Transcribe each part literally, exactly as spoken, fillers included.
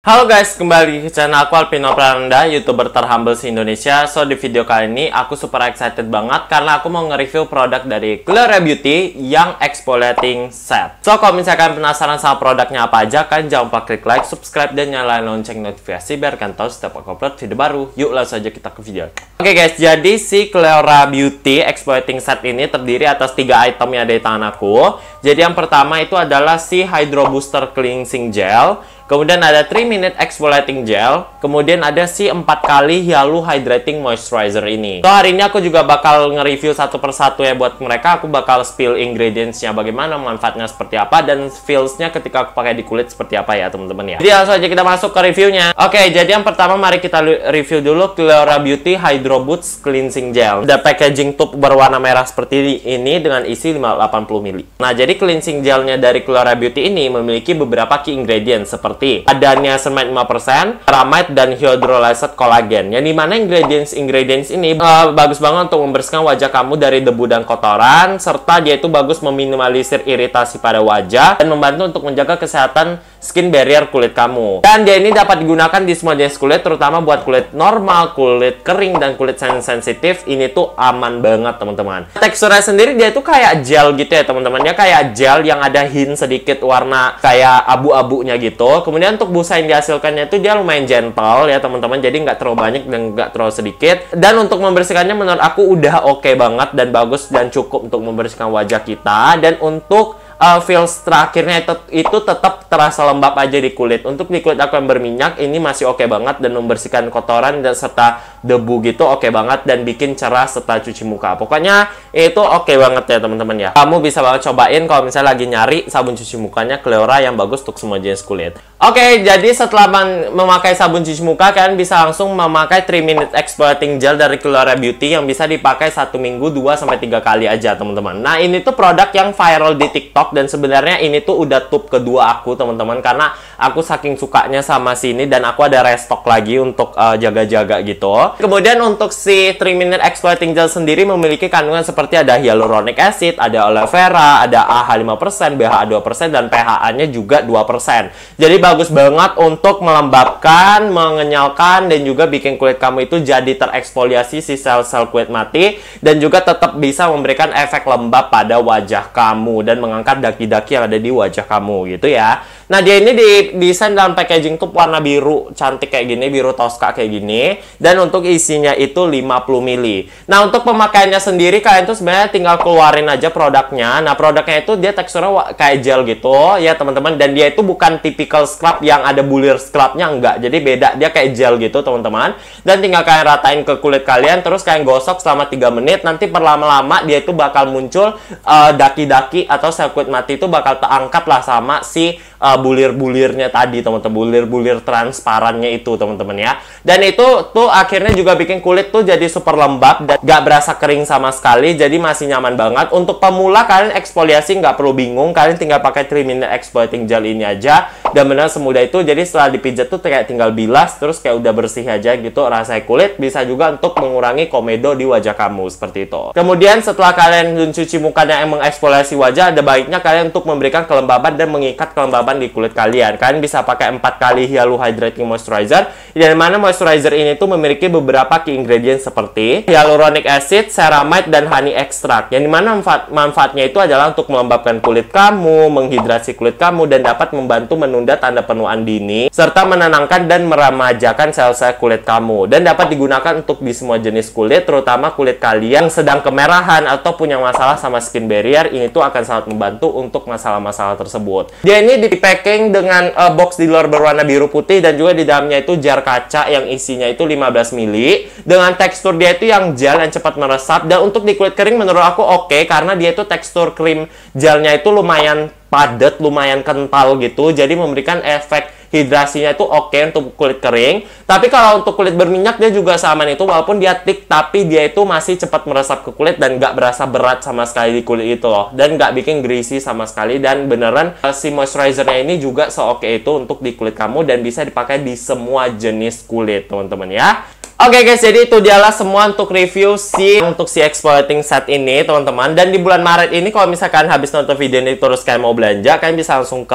Halo guys, kembali ke channel aku Alpino Prananda, YouTuber terhumble se-Indonesia. So, di video kali ini aku super excited banget karena aku mau nge-review produk dari Cleora Beauty yang exfoliating set. So, kalau misalkan penasaran sama produknya apa aja, kan jangan lupa klik like, subscribe, dan nyalain lonceng notifikasi biar kalian tahu setiap aku upload video baru. Yuk, langsung aja kita ke video. Oke okay guys, jadi si Cleora Beauty exfoliating set ini terdiri atas tiga item yang ada di tangan aku. Jadi yang pertama itu adalah si Hydro Booster Cleansing Gel. Kemudian ada three minute exfoliating gel. Kemudian ada si empat kali Hyalu Hydrating Moisturizer ini. So, hari ini aku juga bakal nge-review satu persatu ya buat mereka. Aku bakal spill ingredients-nya bagaimana, manfaatnya seperti apa, dan feels-nya ketika aku pakai di kulit seperti apa ya teman-teman ya. Jadi langsung aja kita masuk ke reviewnya. Oke, okay, jadi yang pertama mari kita review dulu Cleora Beauty Hydro Boost Cleansing Gel. Ada packaging tube berwarna merah seperti ini dengan isi lima ratus delapan puluh mililiter. Nah, jadi cleansing gelnya dari Cleora Beauty ini memiliki beberapa key ingredients seperti ada niacinamide lima persen, ceramide, dan hydrolyzed collagen. Yang dimana ingredients-ingredients ini uh, bagus banget untuk membersihkan wajah kamu dari debu dan kotoran, serta dia itu bagus meminimalisir iritasi pada wajah dan membantu untuk menjaga kesehatan skin barrier kulit kamu. Dan dia ini dapat digunakan di semua jenis kulit, terutama buat kulit normal, kulit kering, dan kulit sensitif. Ini tuh aman banget teman-teman. Teksturnya sendiri dia tuh kayak gel gitu ya teman-teman. Dia kayak gel yang ada hint sedikit warna kayak abu-abunya gitu. Kemudian untuk busa yang dihasilkannya itu dia lumayan gentle ya teman-teman. Jadi nggak terlalu banyak dan nggak terlalu sedikit. Dan untuk membersihkannya menurut aku udah oke okay banget dan bagus dan cukup untuk membersihkan wajah kita. Dan untuk Uh, feels terakhirnya itu, itu tetap terasa lembab aja di kulit. Untuk di kulit aku yang berminyak ini masih oke okay banget dan membersihkan kotoran dan serta debu gitu oke okay banget dan bikin cerah setelah cuci muka. Pokoknya itu oke okay banget ya teman-teman ya. Kamu bisa banget cobain kalau misalnya lagi nyari sabun cuci mukanya Cleora yang bagus untuk semua jenis kulit. Oke, okay, jadi setelah memakai sabun cuci muka kalian bisa langsung memakai three minute exfoliating gel dari Cleora Beauty yang bisa dipakai satu minggu dua sampai tiga kali aja teman-teman. Nah, ini tuh produk yang viral di TikTok. Dan sebenarnya ini tuh udah tube kedua aku teman-teman, karena aku saking sukanya sama sini dan aku ada restock lagi untuk jaga-jaga uh, gitu. Kemudian untuk si three minute exfoliating gel sendiri memiliki kandungan seperti ada hyaluronic acid, ada aloe vera, ada A H lima persen, B H A dua persen, dan P H A-nya juga dua persen. Jadi bagus banget untuk melembabkan, mengenyalkan, dan juga bikin kulit kamu itu jadi tereksfoliasi si sel-sel kulit mati, dan juga tetap bisa memberikan efek lembab pada wajah kamu dan mengangkat daki-daki yang ada di wajah kamu gitu ya. Nah, dia ini didesain dalam packaging tuh warna biru cantik kayak gini, biru Tosca kayak gini, dan untuk isinya itu lima puluh mililiter. Nah, untuk pemakaiannya sendiri kalian tuh sebenarnya tinggal keluarin aja produknya. Nah, produknya itu dia teksturnya kayak gel gitu ya teman-teman, dan dia itu bukan typical scrub yang ada bulir scrubnya, enggak. Jadi beda, dia kayak gel gitu teman-teman. Dan tinggal kalian ratain ke kulit kalian, terus kalian gosok selama tiga menit. Nanti perlama-lama dia itu bakal muncul uh, daki-daki atau sel kulit mati itu bakal terangkat lah sama si uh, bulir-bulirnya tadi teman-teman, bulir-bulir transparannya itu teman-teman ya. Dan itu tuh akhirnya juga bikin kulit tuh jadi super lembab dan gak berasa kering sama sekali, jadi masih nyaman banget. Untuk pemula kalian eksfoliasi nggak perlu bingung, kalian tinggal pakai three minute exfoliating gel ini aja dan benar semudah itu. Jadi setelah dipijat tuh kayak tinggal bilas terus kayak udah bersih aja gitu rasanya kulit. Bisa juga untuk mengurangi komedo di wajah kamu seperti itu. Kemudian setelah kalian cuci mukanya yang mengeksfoliasi wajah, ada baiknya kalian untuk memberikan kelembaban dan mengikat kelembaban di kulit kalian. Kalian bisa pakai empat kali Hyalu Hydrating Moisturizer, dan mana moisturizer ini tuh memiliki beberapa key ingredients seperti hyaluronic acid, ceramide, dan honey extract. Yang dimana manfaat, manfaatnya itu adalah untuk melembabkan kulit kamu, menghidrasi kulit kamu, dan dapat membantu menunda tanda penuaan dini, serta menenangkan dan meremajakan sel-sel kulit kamu. Dan dapat digunakan untuk di semua jenis kulit, terutama kulit kalian yang sedang kemerahan atau punya masalah sama skin barrier. Ini tuh akan sangat membantu untuk masalah-masalah tersebut. Dia ini di packing dengan uh, box di luar berwarna biru putih, dan juga di dalamnya itu jar kaca yang isinya itu lima belas mililiter dengan tekstur dia itu yang gel yang cepat meresap. Dan untuk di kulit kering menurut aku oke okay, karena dia itu tekstur krim gelnya itu lumayan padat, lumayan kental gitu, jadi memberikan efek hidrasinya itu oke okay untuk kulit kering. Tapi kalau untuk kulit berminyak dia juga sama itu, walaupun dia thick tapi dia itu masih cepat meresap ke kulit dan nggak berasa berat sama sekali di kulit itu loh, dan nggak bikin greasy sama sekali. Dan beneran si moisturizernya ini juga se-oke itu untuk di kulit kamu dan bisa dipakai di semua jenis kulit teman-teman ya. Oke okay guys, jadi itu dialah semua untuk review si untuk si exfoliating set ini teman-teman. Dan di bulan Maret ini kalau misalkan habis nonton video ini terus kalian mau belanja, kalian bisa langsung ke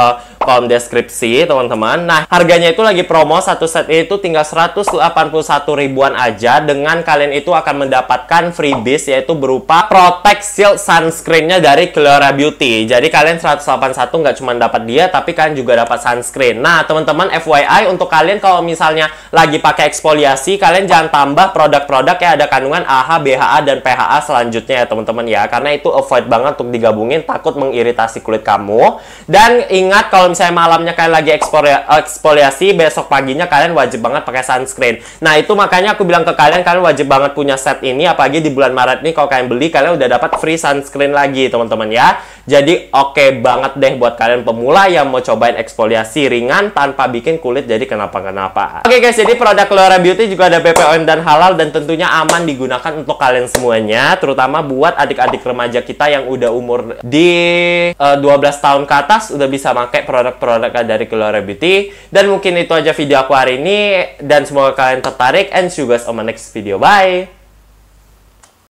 kolom deskripsi, teman-teman. Nah, harganya itu lagi promo, satu set itu tinggal seratus delapan puluh satu ribuan aja. Dengan kalian itu akan mendapatkan freebies, yaitu berupa Protect Shield Sunscreen-nya dari Cleora Beauty. Jadi kalian seratus delapan puluh satu nggak cuma dapat dia, tapi kalian juga dapat sunscreen. Nah, teman-teman, F Y I untuk kalian kalau misalnya lagi pakai eksfoliasi, kalian jangan tambah produk-produk yang ada kandungan A H, B H A, dan P H A selanjutnya ya teman-teman ya. Karena itu avoid banget untuk digabungin, takut mengiritasi kulit kamu. Dan ingat kalau misalnya malamnya kalian lagi eksfoliasi, besok paginya kalian wajib banget pakai sunscreen. Nah, itu makanya aku bilang ke kalian, kalian wajib banget punya set ini. Apalagi di bulan Maret ini kalau kalian beli, kalian udah dapat free sunscreen lagi teman-teman ya. Jadi oke okay banget deh buat kalian pemula yang mau cobain eksfoliasi ringan tanpa bikin kulit jadi kenapa-kenapa. Oke okay guys, jadi produk Cleora Beauty juga ada B P O M dan halal dan tentunya aman digunakan untuk kalian semuanya, terutama buat adik-adik remaja kita yang udah umur di uh, dua belas tahun ke atas udah bisa pakai produk-produk dari Cleora Beauty. Dan mungkin itu aja video aku hari ini dan semoga kalian tertarik and see you guys on my next video. Bye.